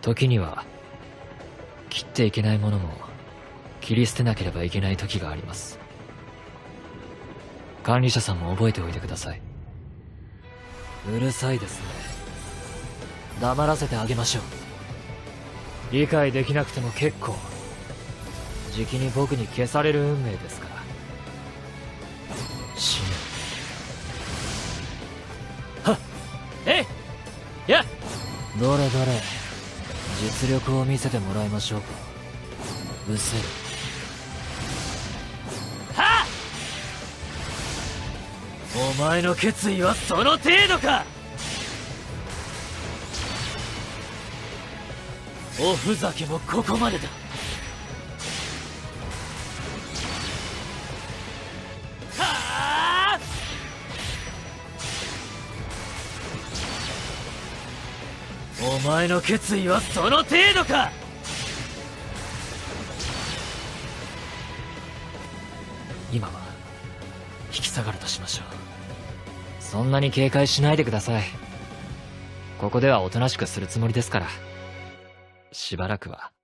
時には切っていけないものも切り捨てなければいけない時があります。管理者さんも覚えておいてください。うるさいですね。黙らせてあげましょう。理解できなくても結構。じきに僕に消される運命ですから。死ぬ。はっ、えいや、どれどれ実力を見せてもらいましょうか。うせる。はっ、お前の決意はその程度か。おふざけもここまでだ。はあ、お前の決意はその程度か。今は引き下がるとしましょう。そんなに警戒しないでください。ここではおとなしくするつもりですから。しばらくは。